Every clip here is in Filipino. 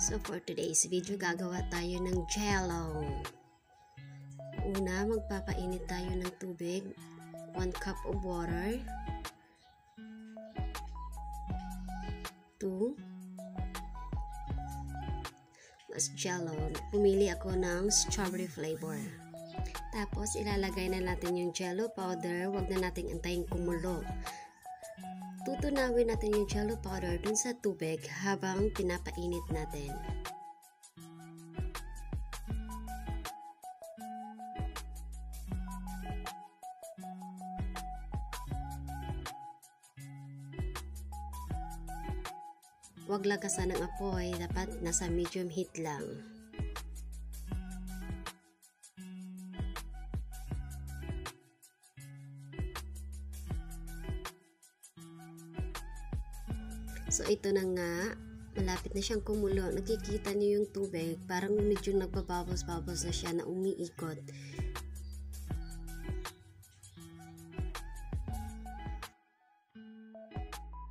So for today's video, gagawa tayo ng jello. Una, magpapainit tayo ng tubig. 1 cup of water. 2. Mas jello. Pumili ako ng strawberry flavor. Tapos, ilalagay na natin yung jello powder. Huwag na nating antayin kumulo. Tutunawin natin yung jello powder dun sa tubig habang pinapainit natin. Huwag lagasan ng apoy, dapat nasa medium heat lang. So ito na nga, malapit na siyang kumulo. Nakikita niyo yung tubig, parang medyo nagbabubbles-bubbles na siya na umiikot.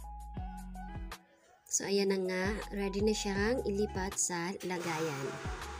So ayan na nga, ready na siyang ilipat sa lagayan.